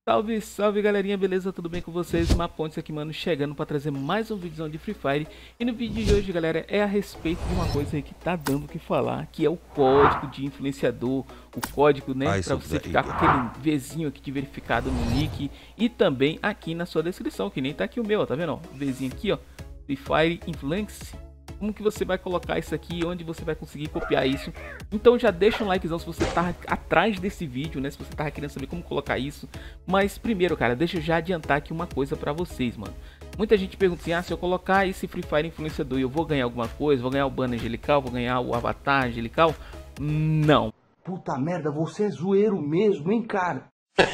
Salve, salve galerinha, beleza? Tudo bem com vocês? Mapontes aqui, mano, chegando para trazer mais um vídeo de Free Fire. E no vídeo de hoje, galera, é a respeito de uma coisa aí que tá dando o que falar, que é o código de influenciador, o código, né, para você ficar com aquele Vzinho aqui de verificado no nick e também aqui na sua descrição, que nem tá aqui o meu, ó, tá vendo? Ó, o Vzinho aqui, ó, Free Fire Influence. Como que você vai colocar isso aqui, onde você vai conseguir copiar isso? Então já deixa um likezão se você tá atrás desse vídeo, né? Se você tá querendo saber como colocar isso. Mas primeiro, cara, deixa eu já adiantar aqui uma coisa pra vocês, mano. Muita gente pergunta assim, ah, se eu colocar esse Free Fire Influenciador, eu vou ganhar alguma coisa? Vou ganhar o banner angelical? Vou ganhar o avatar angelical? Não. Puta merda, você é zoeiro mesmo, hein, cara?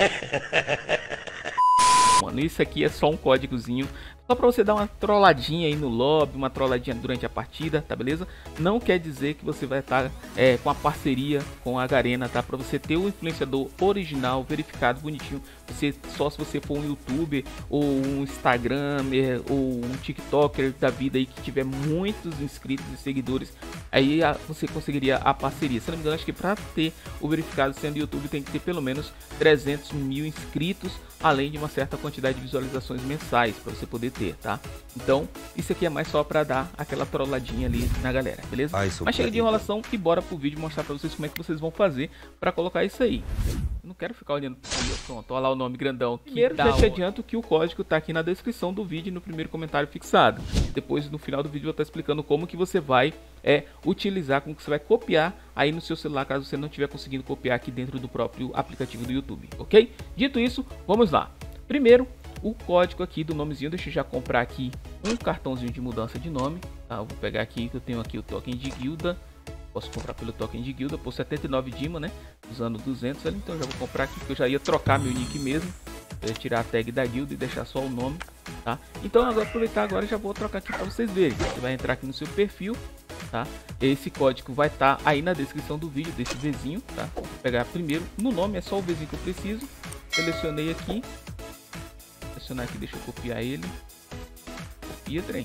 Mano, isso aqui é só um códigozinho, só pra você dar uma trolladinha aí no lobby, uma trolladinha durante a partida, tá beleza? Não quer dizer que você vai estar com a parceria com a Garena, tá? Pra você ter o influenciador original, verificado, bonitinho, só se você for um youtuber ou um instagramer ou um tiktoker da vida aí que tiver muitos inscritos e seguidores, aí você conseguiria a parceria. Se não me engano, acho que pra ter o verificado sendo YouTube tem que ter pelo menos 300 mil inscritos, além de uma certa quantidade de visualizações mensais para você poder ter, tá? Então, isso aqui é mais só para dar aquela trolladinha ali na galera, beleza? Mas chega de enrolação e bora pro vídeo mostrar para vocês como é que vocês vão fazer para colocar isso aí. Eu não quero ficar olhando ali, pronto, olha lá o nome grandão. Primeiro, já te adianto que o código tá aqui na descrição do vídeo, no primeiro comentário fixado. Depois, no final do vídeo, eu vou estar explicando como que você vai utilizar, como que você vai copiar aí no seu celular, caso você não estiver conseguindo copiar aqui dentro do próprio aplicativo do YouTube, ok? Dito isso, vamos lá. Primeiro, o código aqui do nomezinho, deixa eu já comprar aqui um cartãozinho de mudança de nome, tá? Eu vou pegar aqui, que eu tenho aqui o token de guilda, posso comprar pelo token de guilda, por 79 Dima, né? Usando 200 ali, então já vou comprar aqui, porque eu já ia trocar meu nick mesmo, eu ia tirar a tag da guilda e deixar só o nome, tá? Então agora, aproveitar agora, já vou trocar aqui para vocês verem. Você vai entrar aqui no seu perfil, tá? Esse código vai estar aí na descrição do vídeo, desse Vzinho, tá? Vou pegar primeiro, no nome é só o Vzinho que eu preciso, selecionei aqui, selecionar aqui, deixa eu copiar ele, copia, trem.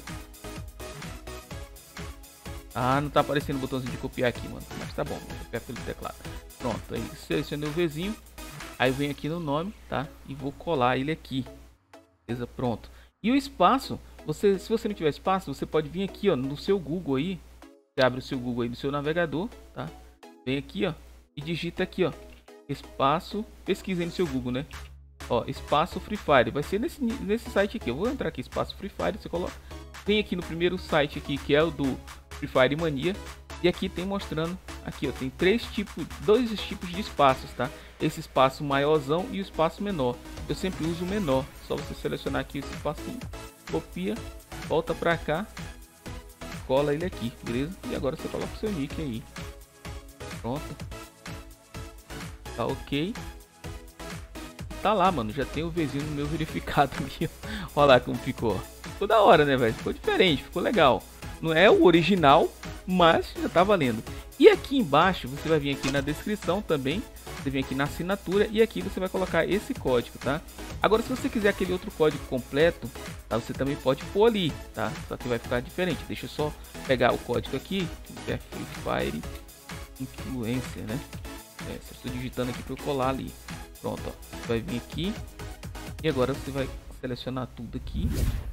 Ah, não tá aparecendo o botãozinho de copiar aqui, mano, mas tá bom, vou copiar pelo teclado. Pronto, aí selecionei o Vzinho, aí venho aqui no nome, tá? E vou colar ele aqui, beleza? Pronto. E o espaço, se você não tiver espaço, você pode vir aqui, ó, no seu Google aí, você abre o seu Google aí do seu navegador, tá? Vem aqui, ó, e digita aqui, ó, espaço, pesquisa aí no seu Google, né? Ó, espaço Free Fire, vai ser nesse site aqui. Eu vou entrar aqui, espaço Free Fire, você coloca. Vem aqui no primeiro site aqui, que é o do Free Fire Mania, e aqui tem mostrando, aqui ó, tem dois tipos de espaços, tá? Esse espaço maiorzão e o espaço menor. Eu sempre uso o menor, só você selecionar aqui esse espacinho, copia, volta pra cá, cola ele aqui, beleza? E agora você coloca o seu nick aí. Pronto. Tá ok. Tá lá, mano, já tem o Vzinho no meu verificado aqui. Olha lá como ficou. Ficou da hora, né, velho? Ficou diferente, ficou legal. Não é o original, mas já tá valendo. E aqui embaixo, você vai vir aqui na descrição também. Você vem aqui na assinatura e aqui você vai colocar esse código, tá? Agora, se você quiser aquele outro código completo, tá? Você também pode pôr ali, tá? Só que vai ficar diferente. Deixa eu só pegar o código aqui, que é Free Fire Influencer, né? Estou digitando aqui para eu colar ali. Pronto, ó. Você vai vir aqui e agora você vai selecionar tudo aqui,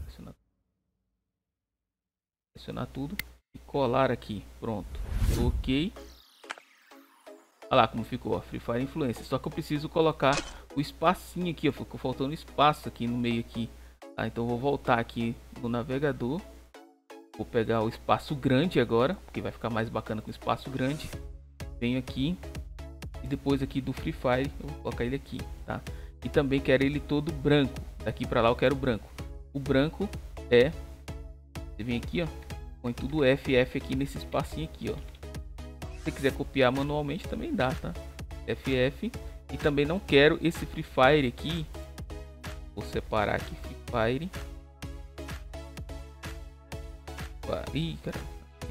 selecionar tudo e colar aqui. Pronto, ok. Olha lá como ficou, ó, Free Fire Influencer. Só que eu preciso colocar o espacinho aqui, ó, ficou faltando espaço aqui no meio aqui. Tá, então eu vou voltar aqui no navegador, vou pegar o espaço grande agora, porque vai ficar mais bacana com o espaço grande. Venho aqui. E depois aqui do Free Fire, eu vou colocar ele aqui, tá? E também quero ele todo branco. Daqui pra lá eu quero branco. O branco é... Você vem aqui, ó. Põe tudo FF aqui nesse espacinho aqui, ó. Se você quiser copiar manualmente também dá, tá? FF. E também não quero esse Free Fire aqui. Vou separar aqui Free Fire. Ih, caramba.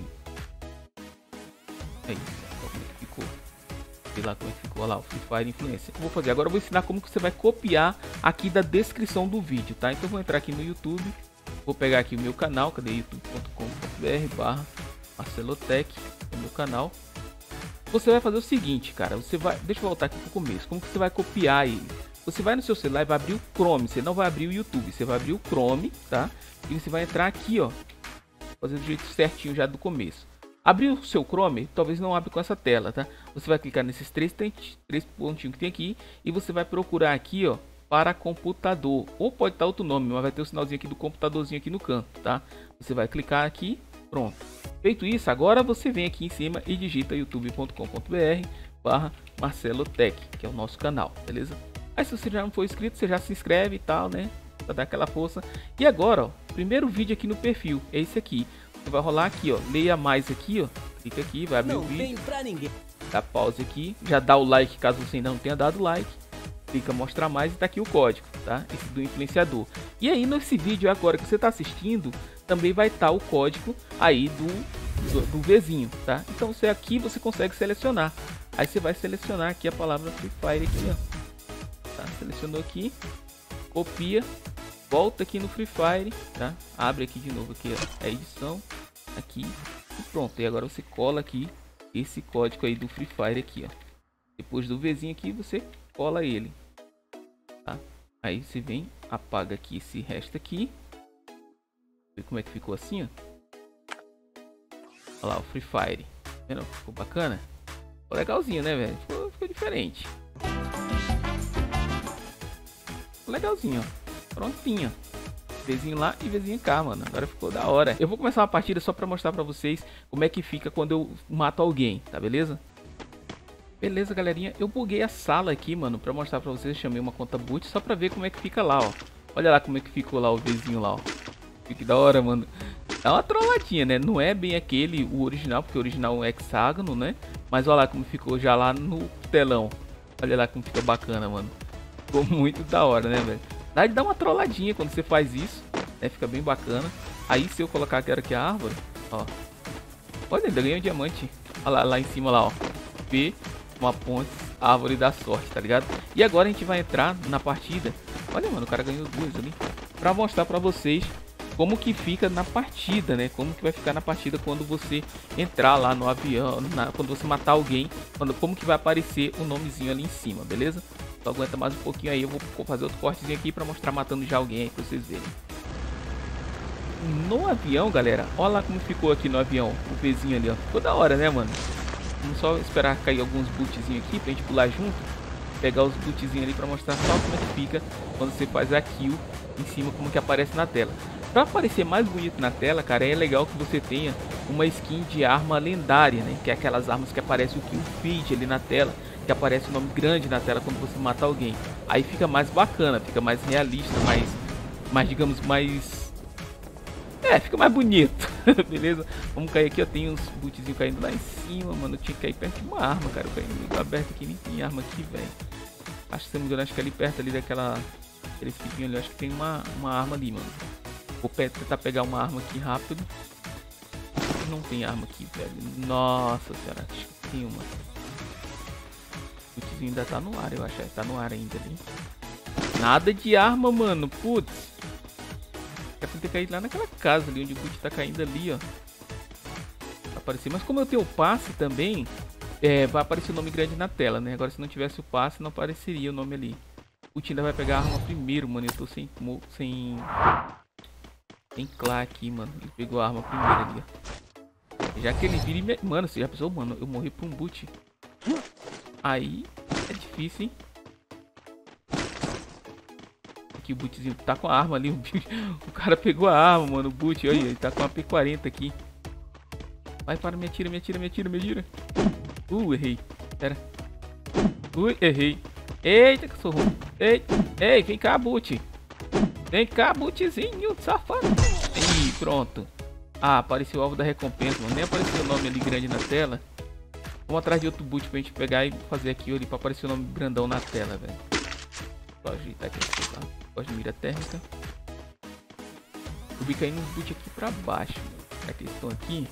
Aí, como é que ficou? Sei lá como é que ficou, olha lá, o Free Fire Influencer. Eu vou fazer agora, eu vou ensinar como que você vai copiar aqui da descrição do vídeo, tá? Então eu vou entrar aqui no YouTube, vou pegar aqui o meu canal, cadê? youtube.com.br/marcelotech, é o meu canal. Você vai fazer o seguinte, cara, você vai, deixa eu voltar aqui pro começo, como que você vai copiar ele? Você vai no seu celular e vai abrir o Chrome. Você não vai abrir o YouTube. Você vai abrir o Chrome, tá? E você vai entrar aqui, ó. Fazer do jeito certinho já do começo. Abrir o seu Chrome, talvez não abra com essa tela, tá? Você vai clicar nesses três pontinhos que tem aqui. E você vai procurar aqui, ó. Para computador. Ou pode estar outro nome, mas vai ter o sinalzinho aqui do computadorzinho aqui no canto, tá? Você vai clicar aqui. Pronto. Feito isso, agora você vem aqui em cima e digita youtube.com.br/MarceloTech, que é o nosso canal, beleza? Aí se você já não for inscrito, você já se inscreve e tal, né? Pra dar aquela força. E agora, ó, primeiro vídeo aqui no perfil, é esse aqui. Você vai rolar aqui, ó, leia mais aqui, ó. Clica aqui, vai abrir o vídeo. Dá pause aqui, já dá o like caso você ainda não tenha dado like. Clica mostrar mais e tá aqui o código, tá? Esse do influenciador. E aí nesse vídeo agora que você tá assistindo, também vai estar o código aí do Vzinho, tá? Então aqui você consegue selecionar. Aí você vai selecionar aqui a palavra Free Fire aqui, ó. Tá? Selecionou aqui, copia, volta aqui no Free Fire, tá? Abre aqui de novo aqui, ó, a edição aqui e pronto. E agora você cola aqui esse código aí do Free Fire aqui, ó. Depois do Vzinho aqui você cola ele, tá? Aí você vem, apaga aqui esse resto aqui. Como é que ficou assim, ó. Olha lá o Free Fire. Vendo? Ficou bacana? Ficou legalzinho, né, velho? Ficou diferente. Ficou legalzinho, ó. Prontinho. Vzinho lá e Vzinho cá, mano. Agora ficou da hora. Eu vou começar uma partida só pra mostrar pra vocês como é que fica quando eu mato alguém, tá beleza? Beleza, galerinha. Eu buguei a sala aqui, mano, pra mostrar pra vocês. Eu chamei uma conta boot só pra ver como é que fica lá, ó. Olha lá como é que ficou lá o Vzinho lá, ó. Que da hora, mano. É uma trolladinha, né? Não é bem aquele, o original, porque o original é um hexágono, né? Mas olha lá como ficou já lá no telão. Olha lá como fica bacana, mano. Ficou muito da hora, né, velho? Dá de dar uma trolladinha quando você faz isso, né? Fica bem bacana. Aí se eu colocar aqui a árvore, ó. Olha, ainda ganhei um diamante. Olha lá em cima lá, ó. P, uma ponte, árvore da sorte, tá ligado? E agora a gente vai entrar na partida. Olha, mano, o cara ganhou duas ali. Pra mostrar pra vocês como que fica na partida, né? Como que vai ficar na partida quando você entrar lá no avião, quando você matar alguém, como que vai aparecer o nomezinho ali em cima, beleza? Só aguenta mais um pouquinho aí, eu vou fazer outro cortezinho aqui pra mostrar matando já alguém aí pra vocês verem. No avião, galera, olha lá como ficou aqui no avião, o Vzinho ali, ó. Ficou da hora, né, mano? Vamos só esperar cair alguns bootzinhos aqui pra gente pular junto. Pegar os bootzinhos ali pra mostrar só como é que fica quando você faz a kill em cima, como que aparece na tela. Pra aparecer mais bonito na tela, cara, é legal que você tenha uma skin de arma lendária, né? Que é aquelas armas que aparece o kill feed ali na tela, que aparece o nome grande na tela quando você mata alguém. Aí fica mais bacana, fica mais realista, mais digamos, mais... fica mais bonito, beleza? Vamos cair aqui, ó, tem uns bootzinhos caindo lá em cima, mano. Eu tinha que cair perto de uma arma, cara. Eu caí no lugar aberto aqui, nem tem arma aqui, velho. Acho que, se não me engano, acho que ali perto ali daquela... aquele skipinho ali, acho que tem uma arma ali, mano. Vou tentar pegar uma arma aqui rápido. Não tem arma aqui, velho. Nossa senhora, acho que tem uma. O bootzinho ainda tá no ar, eu acho. Tá no ar ainda ali. Nada de arma, mano. Putz. Era pra ter caído lá naquela casa ali, onde o boot tá caindo ali, ó. Vai aparecer. Mas como eu tenho o passe também, vai aparecer o nome grande na tela, né? Agora se não tivesse o passe, não apareceria o nome ali. O boot ainda vai pegar a arma primeiro, mano. Eu tô sem clá aqui, mano. Ele pegou a arma primeiro ali, ó. Já que ele vira e me... Mano, você já pensou, mano? Eu morri pra um boot. Aí é difícil, hein? Aqui o bootzinho tá com a arma ali. O cara pegou a arma, mano. O boot, olha, ele tá com a P40 aqui. Vai, para, me atira, me atira, me atira, me atira. Errei. Pera. Errei. Eita, que sou ruim. Ei, vem cá, boot. Vem cá, bootzinho, safado. Ih, pronto. Apareceu o alvo da recompensa, mano. Nem apareceu o nome ali grande na tela. Vamos atrás de outro boot pra gente pegar e fazer aqui ali pra aparecer o nome grandão na tela, velho. Só ajeitar aqui, tá? Gosto de mira térmica. Eu vi caindo uns boot aqui pra baixo. Será que eles estão aqui?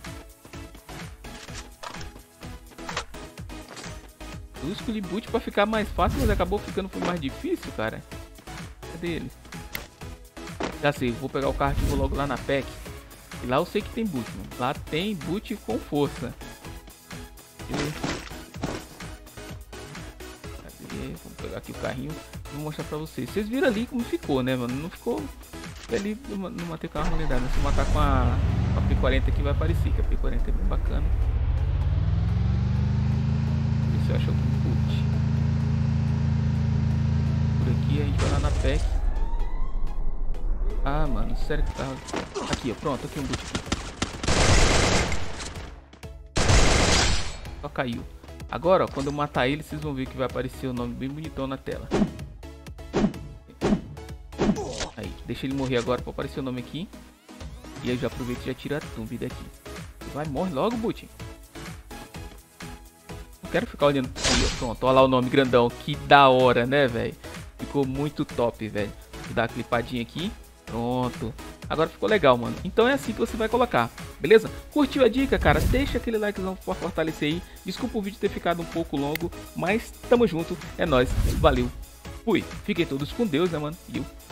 Eu escolhi boot pra ficar mais fácil, mas acabou ficando mais difícil, cara. Cadê ele? Já sei, vou pegar o carro e vou logo lá na PEC. E lá eu sei que tem boot, mano. Lá tem boot com força. Cadê? Vamos pegar aqui o carrinho. Vou mostrar pra vocês. Vocês viram ali como ficou, né, mano? Não ficou ali, não matei com a arma lendária. Se eu matar com a P40 aqui vai aparecer, que a P40 é bem bacana. Ver se eu acho algum boot. Por aqui a gente vai lá na PEC. Ah, mano, sério que tá... Aqui, ó, pronto, aqui um boot aqui. Só caiu. Agora, ó, quando eu matar ele, vocês vão ver que vai aparecer o nome bem bonitão na tela. Aí, deixa ele morrer agora pra aparecer o nome aqui. E aí já aproveita e já tira a tumba daqui. Vai, morre logo, boot. Não quero ficar olhando. Aí, pronto, olha lá o nome grandão. Que da hora, né, velho? Ficou muito top, velho. Vou dar uma clipadinha aqui. Pronto. Agora ficou legal, mano. Então é assim que você vai colocar, beleza? Curtiu a dica, cara? Deixa aquele likezão pra fortalecer aí. Desculpa o vídeo ter ficado um pouco longo, mas tamo junto. É nóis. Valeu. Fui. Fiquem todos com Deus, né, mano? E eu